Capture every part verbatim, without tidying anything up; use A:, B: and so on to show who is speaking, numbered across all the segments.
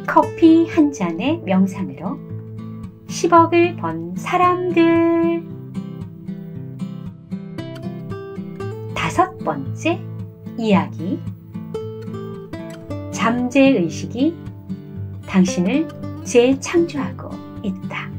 A: 커피 한 잔의 명상으로 십억을 번 사람들. 다섯 번째 이야기. 잠재의식이 당신을 재창조하고 있다.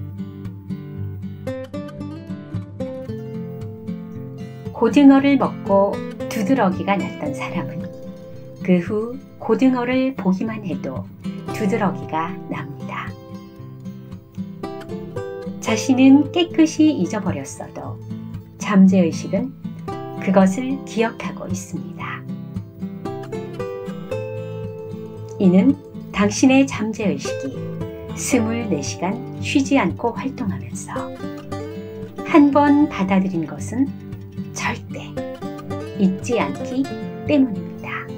A: 고등어를 먹고 두드러기가 났던 사람은 그 후 고등어를 보기만 해도 두드러기가 납니다. 자신은 깨끗이 잊어버렸어도 잠재의식은 그것을 기억하고 있습니다. 이는 당신의 잠재의식이 스물네 시간 쉬지 않고 활동하면서 한 번 받아들인 것은 절대 잊지 않기 때문입니다.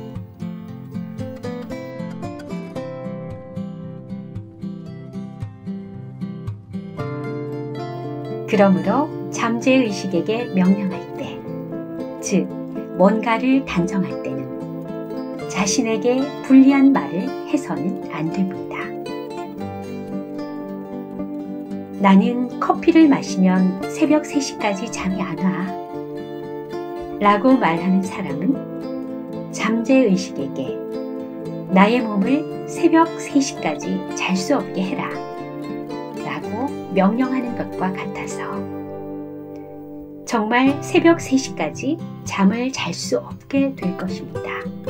A: 그러므로 잠재의식에게 명령할 때, 즉 뭔가를 단정할 때는 자신에게 불리한 말을 해서는 안 됩니다. 나는 커피를 마시면 새벽 세 시까지 잠이 안 와 라고 말하는 사람은 잠재의식에게 나의 몸을 새벽 세 시까지 잘 수 없게 해라 라고 명령하는 것과 같아서 정말 새벽 세 시까지 잠을 잘 수 없게 될 것입니다.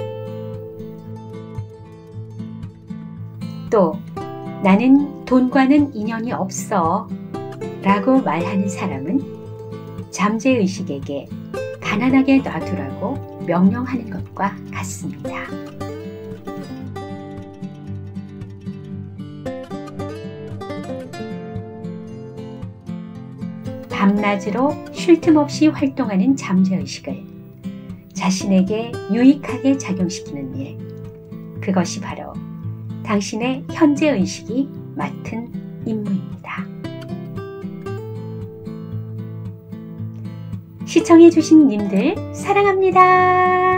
A: 또 나는 돈과는 인연이 없어 라고 말하는 사람은 잠재의식에게 가난하게 놔두라고 명령하는 것과 같습니다. 밤낮으로 쉴 틈 없이 활동하는 잠재의식을 자신에게 유익하게 작용시키는 일, 그것이 바로 당신의 현재의식이 맡은 임무입니다. 시청해주신 님들 사랑합니다.